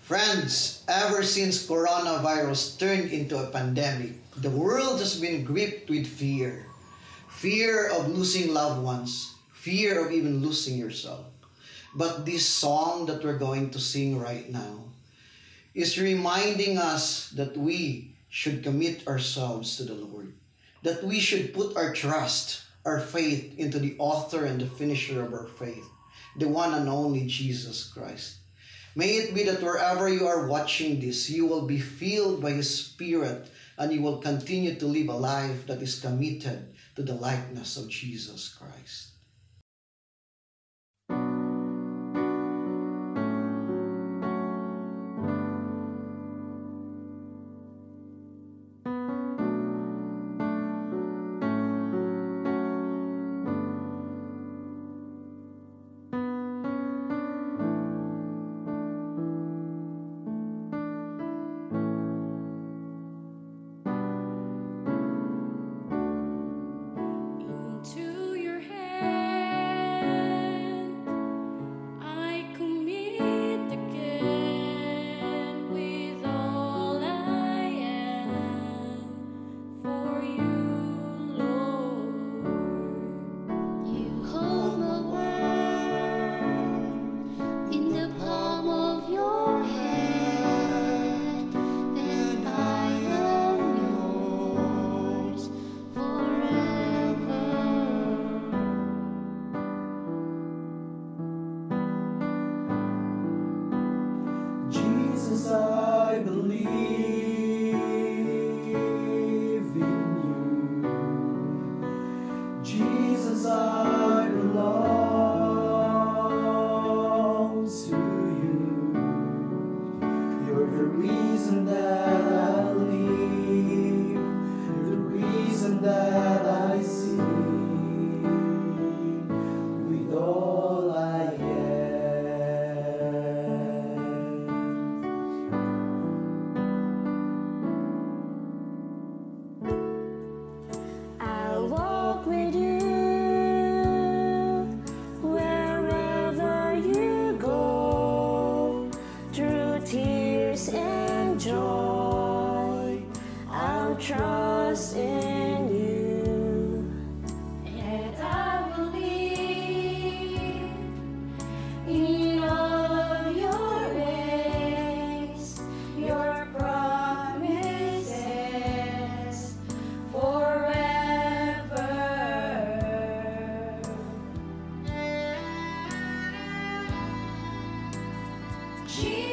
Friends, ever since coronavirus turned into a pandemic, the world has been gripped with fear. Fear of losing loved ones, fear of even losing yourself. But this song that we're going to sing right now is reminding us that we should commit ourselves to the Lord, that we should put our trust, our faith into the author and the finisher of our faith, the one and only Jesus Christ. May it be that wherever you are watching this, you will be filled by His Spirit and you will continue to live a life that is committed to the likeness of Jesus Christ. I believe in you. Jesus, I belong to you. You're the reason that I live, the reason that I see with all I am. Joy, I'll trust in you, and I believe in all of your ways, your promises forever. Jesus.